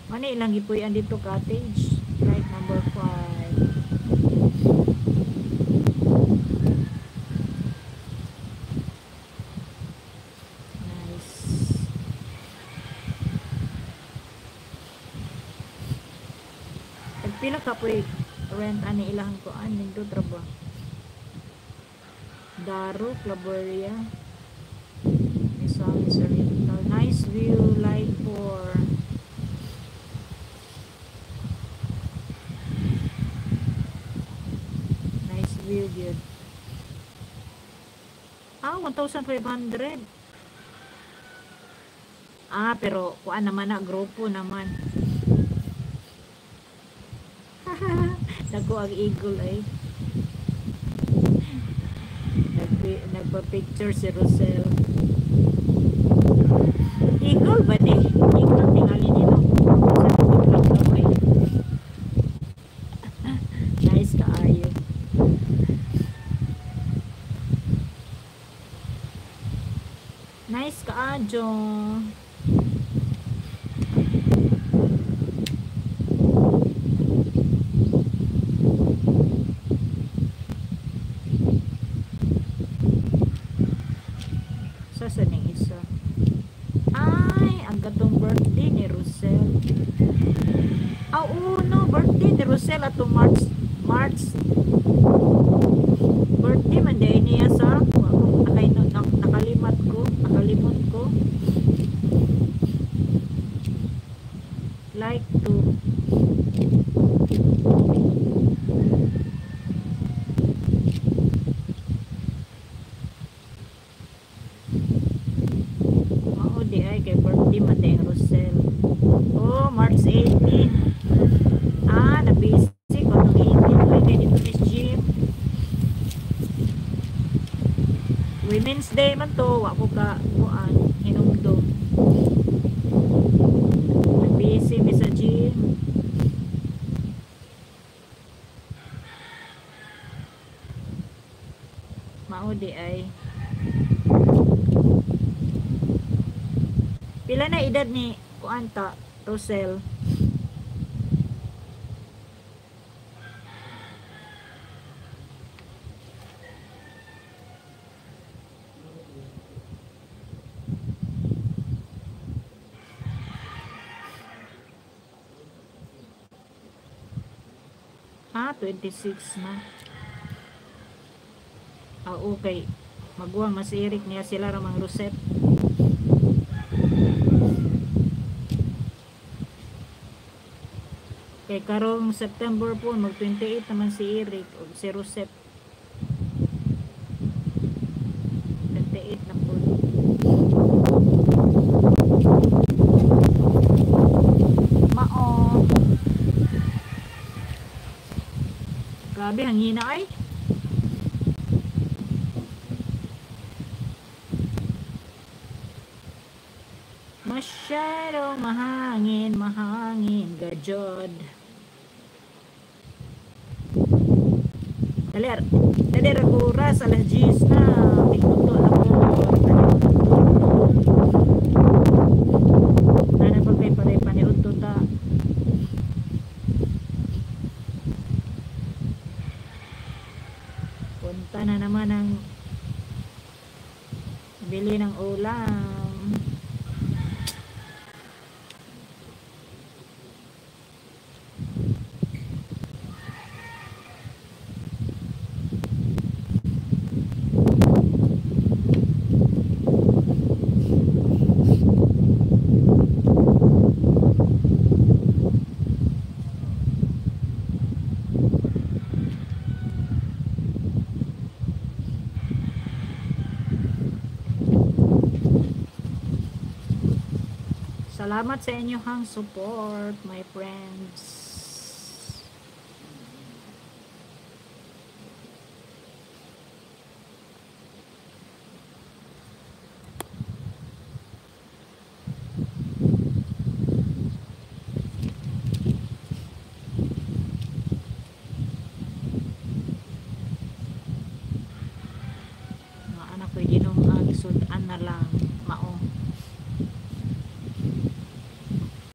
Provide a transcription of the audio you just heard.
Ano ilang ipuyan dito cottage? Like number 5. Nice. Pila ka po rent ani ilang ko anin do trabaho. Daro, Claveria. Misamis Oriental. Nice view, light for nice view good. 1,500. Pero kuan naman na grupo naman. Dako ang eagle ay. Nagpa-picture si Rosel. Eagle ba di? Eagle tingali nito. Nice kaayo. Nice kaajo. Saan yung isa? Ay, ang gatong birthday ni Rosel. No, birthday ni Rosel ato March. Birthday man day niya sa nakalimot ko. Like to di ay kay birthday man day Rosel. March 18. Na-busy ko itong 18. Ay, kaya dito is gym. Women's Day man to. Wako ka, hinumdum. Na-busy mi sa gym. Mao di ay. Pila na edad ni kuanta Rosel? Ah, 26 na. Ah, okay. Magwang mas Eric niya sila ramang Rosette. Kay karong September po, mag 28 naman si Eric o si Rosette. 28 na po. Mao. Grabe, hangina ay. Masyado mahangin, gajod. Daler ako oras, alas 10 na. Tingnuto na po. Nana pagpay paniud to ta. Punta na naman ang bili ng ulam. Salamat sa inyong support, my friends.